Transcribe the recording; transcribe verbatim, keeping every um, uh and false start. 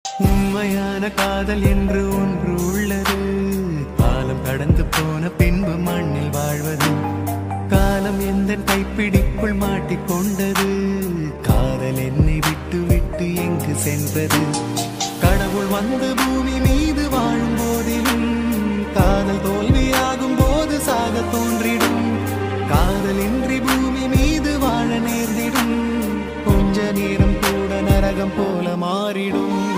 உண்மையான காதல் என்று ஒன்று உள்ளது. காலம் கடந்து போன பின்பு மண்ணில் வாழ்வது. காலம் எந்த கைப்பிடிக்குள் மாட்டிக்கொண்டது. காதல் என்னை விட்டு விட்டு எங்கு சென்றது. கடவுள் வந்து பூமி மீது வாழும் போதிலும் காதல் தோல்வியாகும் போது சாக தோன்றிடும். காதலின்றி பூமி மீது வாழ நேர்ந்திடும். கொஞ்ச நேரம் கூட நரகம் போல மாறிடும்.